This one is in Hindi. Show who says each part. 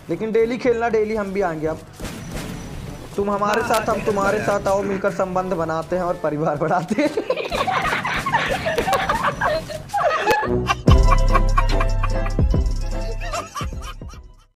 Speaker 1: लेकिन डेली खेलना, डेली हम भी आएंगे अब। तुम हमारे साथ, हम तुम्हारे साथ, आओ मिलकर संबंध बनाते हैं और परिवार बढ़ाते हैं।